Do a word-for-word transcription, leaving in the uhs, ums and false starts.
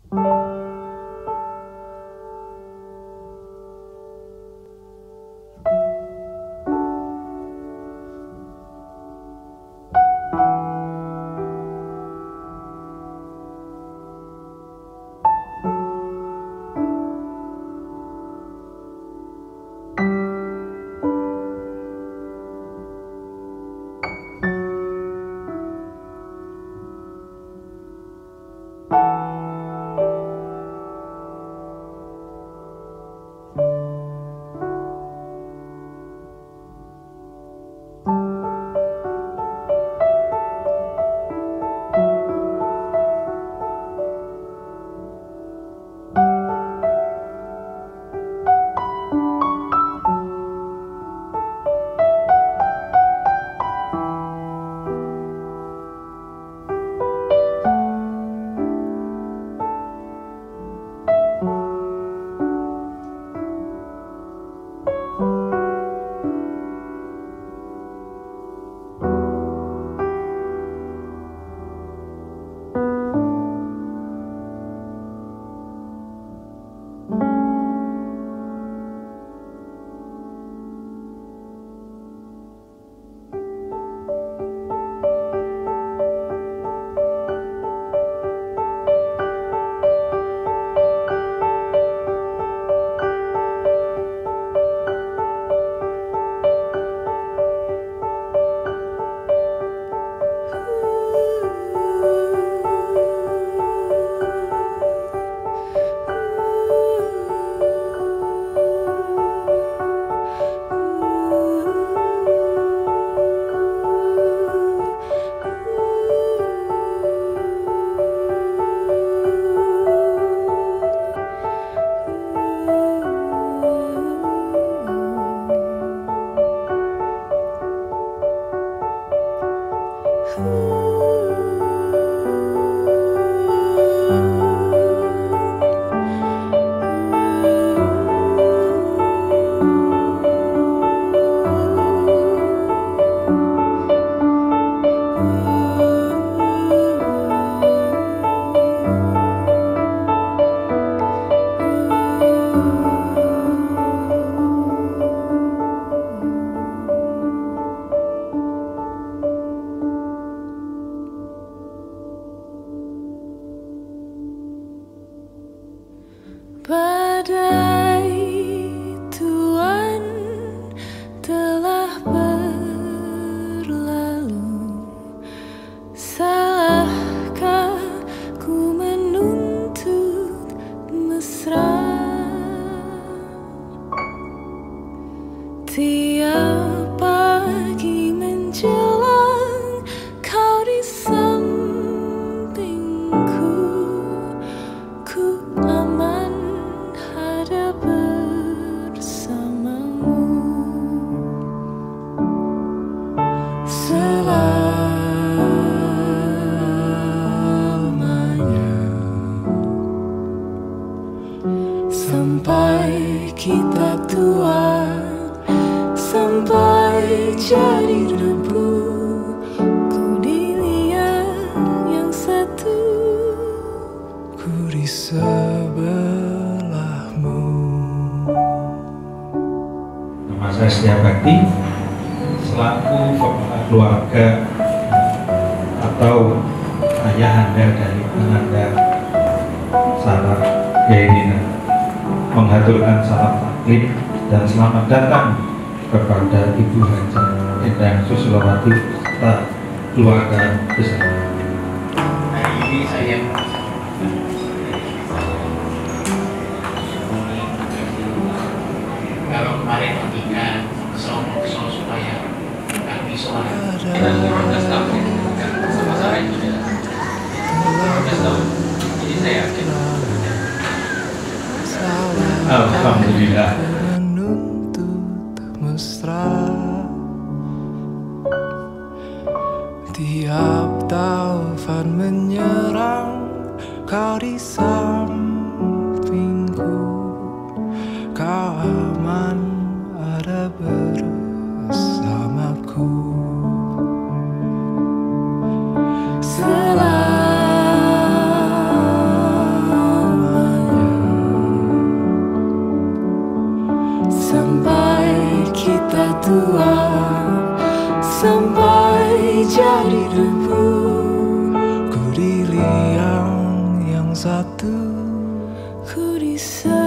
Badai tuan telah berlalu, salahkah ku menuntut mesra? Tiap pagi menjelang kau di sampingku, ku aman ada bersamamu. Selamanya sampai kita tua, sampai jadi debu, ku dilihat yang satu, ku di sebelahmu. Nama saya Setiabakti, selaku kepala keluarga atau ayahanda dari Ananda Sarah Yairina, menghaturkan salam taklim dan selamat datang kepada Ibu Haja Endang Susilowati serta keluarga besar. Hari ini saya kalau kemarin ketika kesel-kesel supaya kami sholat dan lima belas tahun kan sama saya itu ya lima belas tahun, jadi saya yakin. Alhamdulillah. Tiap taufan menyerang, kau di sampingku, kau aman ada bersamaku. Selamanya satu. Ku di sana.